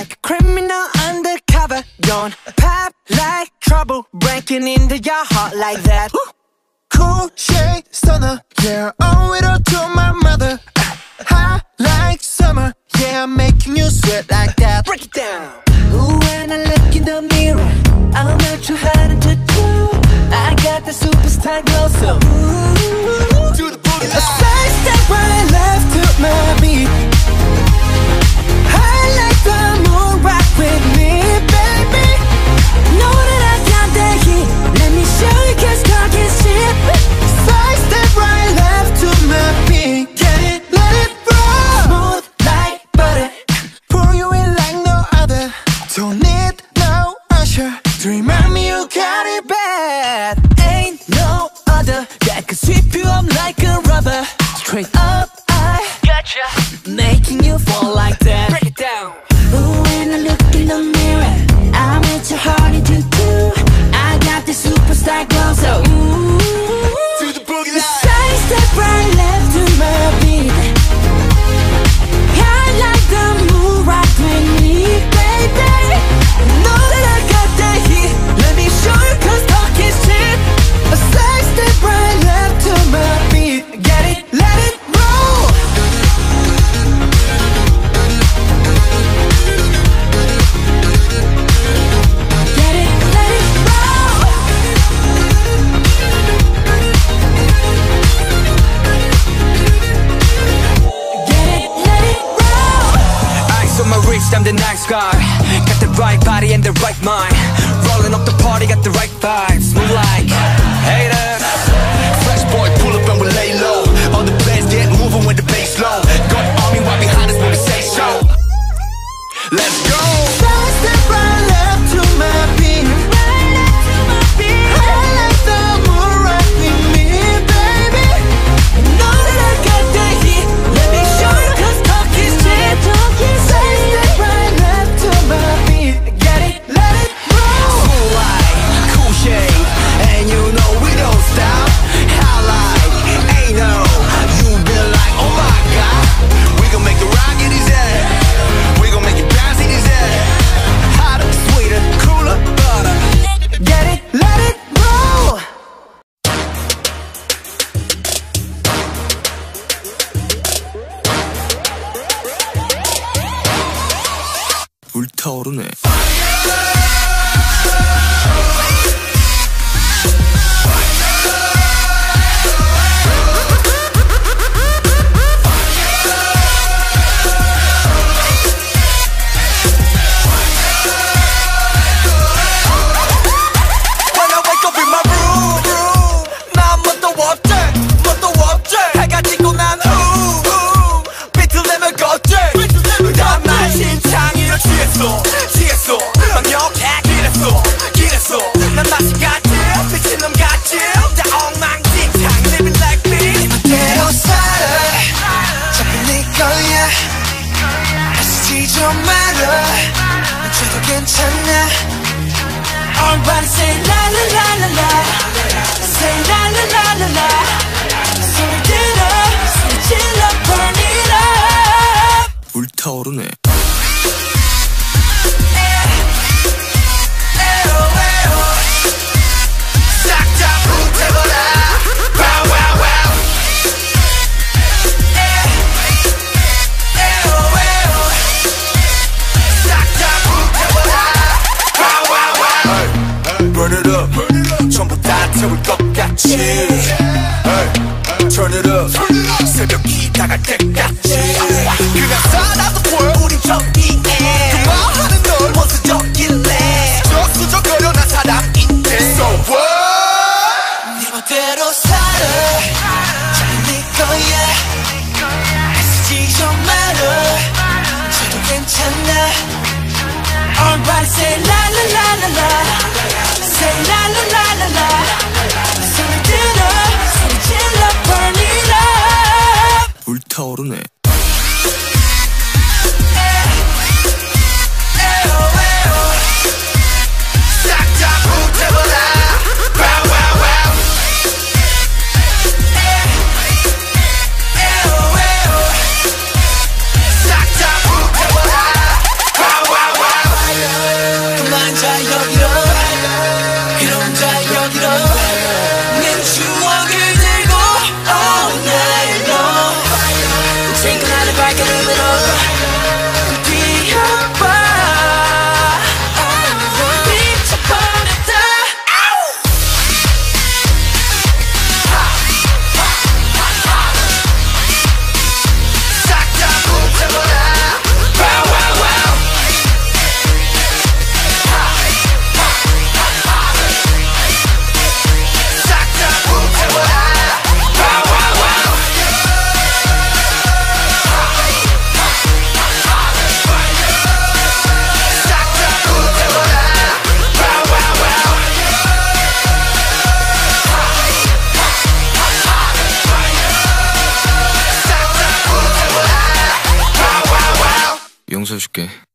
like a criminal undercover. Don't pop like trouble, breaking into your heart like that. Cool shade stunner, yeah, owe it all to my mother. Hot like summer, yeah, I'm making you sweat like that. Break it down. Ooh, when I look in the mirror, I'm not too hard to do. I got the superstar glow, so ooh, Do the boogie a side step right left to my beat. I like the moon rock with me, baby. Know that I got that heat. Let me show you, 'cause talk is cheap. Side step right left to my beat. Get it, let it roll. Smooth like butter. Pour you in like no other. Don't need no usher to remind me you got it bad. Ain't no other that could sweep you up like a rubber. Straight up, I gotcha, making you fall like that. Break it down. Ooh, when I look in the mirror, I'm at your heart into two. I got the superstar glow, so ooh, Do the boogie line. side step right left to my beat. I like the moon rock with me, baby. Know that I got that heat. Let me show you, 'cause talk is cheap. A side step right left to my beat. Get it, let it roll. Get it, let it roll. Get it, let it roll. Ice on my wrist, I'm the nice guy. Got the right body and the right mind. Rolling up the party, got the right vibes. Move like haters. Fresh boy, pull up and we lay low. All the players get moving with the bass low. Got army right behind us when we say so. Let's go. Side step right left to my beat. Right up to my feet. I like the moon rock with me, baby. Know that I got that heat. Let me show you, 'cause talk is cheap. Side step right left to my beat. Get it, let it roll. Cool light, cool shade, and you know we don't stop. How like, ain't no, you be like, oh my god. We gon' make it rock in his head. We gon' make it bounce in his head. Hotter, sweeter, cooler, butter. Get it, let it roll. 불타오르네. When I wake up in my room, 난 뭣도 없지, 뭣도 없지. 해가 지고 난 후, 비틀 내면 걷지. 다음날 심장이 취했어, 취했어. 막역해 길했어, 길했어. 난 다시 갔지, 미친놈 같지. 다 엉망진창, living like me. 이대로 살아. 자꾸 네 거야. 아시지 좀 말아. 어째도 괜찮아. Everybody say la la la la la. Say la la la la la. 소리 질러, 소리 질러, burn it up. 불타오르네. 싹 다 불태워라. Wow, wow, wow. 싹 다 불태워라. Wow, wow, wow. Burn it up. 전부 다 태울 것 같이. Turn it up. 새벽이 다갈 때까지. 그냥 살아도 보여 우린 저기에. 그 말하는 널 원수적일래. 수적거려 난 사람인데. So what? 네 멋대로 살아. 자꾸 네 거야. 아시지 좀 말아. 어째도 괜찮아. Everybody say la la la la la. Say la la la la la. 소리 질러, 소리 질러, burn it up. 용서해줄게.